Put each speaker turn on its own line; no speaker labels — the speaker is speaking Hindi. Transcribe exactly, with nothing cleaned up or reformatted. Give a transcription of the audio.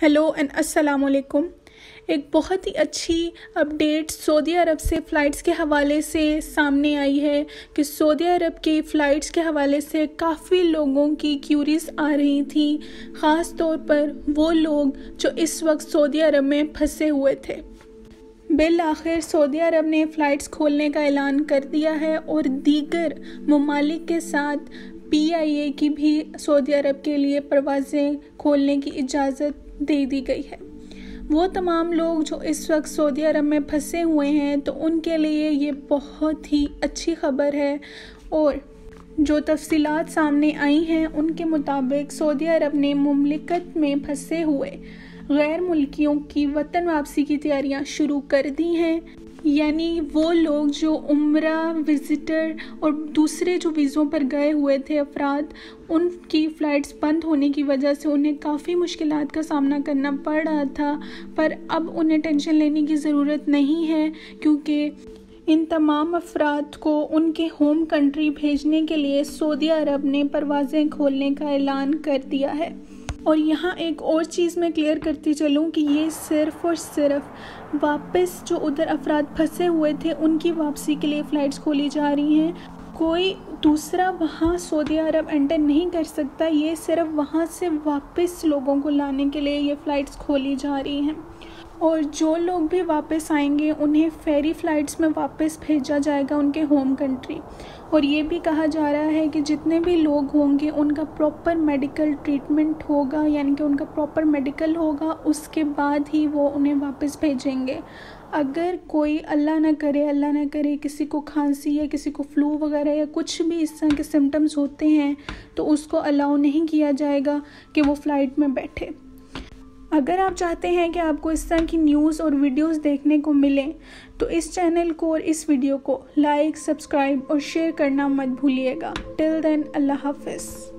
हेलो एंड अस्सलाम वालेकुम। एक बहुत ही अच्छी अपडेट सऊदी अरब से फ़्लाइट्स के हवाले से सामने आई है कि सऊदी अरब की फ़्लाइट्स के हवाले से काफ़ी लोगों की क्यूरीज आ रही थी, ख़ास तौर पर वो लोग जो इस वक्त सऊदी अरब में फंसे हुए थे। बिल आखिर सऊदी अरब ने फ़्लाइट्स खोलने का ऐलान कर दिया है और दीगर ममालिक के साथ पी आई ए की भी सऊदी अरब के लिए परवाज़ें खोलने की इजाज़त दे दी गई है। वो तमाम लोग जो इस वक्त सऊदी अरब में फंसे हुए हैं तो उनके लिए ये बहुत ही अच्छी खबर है। और जो तफसीलात सामने आई हैं उनके मुताबिक सऊदी अरब ने मुमलिकत में फंसे हुए गैर मुल्कियों की वतन वापसी की तैयारियां शुरू कर दी हैं। यानी वो लोग जो उम्रा विज़िटर और दूसरे जो वीज़ों पर गए हुए थे अफराद, उनकी फ़्लाइट्स बंद होने की वजह से उन्हें काफ़ी मुश्किलात का सामना करना पड़ रहा था, पर अब उन्हें टेंशन लेने की ज़रूरत नहीं है क्योंकि इन तमाम अफराद को उनके होम कंट्री भेजने के लिए सऊदी अरब ने परवाज़ें खोलने का ऐलान कर दिया है। और यहाँ एक और चीज़ मैं क्लियर करती चलूँ कि ये सिर्फ़ और सिर्फ वापस जो उधर अफराद फंसे हुए थे उनकी वापसी के लिए फ़्लाइट्स खोली जा रही हैं। कोई दूसरा वहाँ सऊदी अरब एंटर नहीं कर सकता, ये सिर्फ वहाँ से वापस लोगों को लाने के लिए ये फ़्लाइट्स खोली जा रही हैं। और जो लोग भी वापस आएंगे उन्हें फेरी फ़्लाइट्स में वापस भेजा जाएगा उनके होम कंट्री। और ये भी कहा जा रहा है कि जितने भी लोग होंगे उनका प्रॉपर मेडिकल ट्रीटमेंट होगा, यानी कि उनका प्रॉपर मेडिकल होगा, उसके बाद ही वो उन्हें वापस भेजेंगे। अगर कोई अल्लाह ना करे अल्लाह ना करे किसी को खांसी या किसी को फ्लू वगैरह या कुछ भी इस तरह के सिम्टम्स होते हैं तो उसको अलाउ नहीं किया जाएगा कि वो फ़्लाइट में बैठे। अगर आप चाहते हैं कि आपको इस तरह की न्यूज़ और वीडियोस देखने को मिलें तो इस चैनल को और इस वीडियो को लाइक, सब्सक्राइब और शेयर करना मत भूलिएगा। टिल देन अल्लाह हाफ़िज़।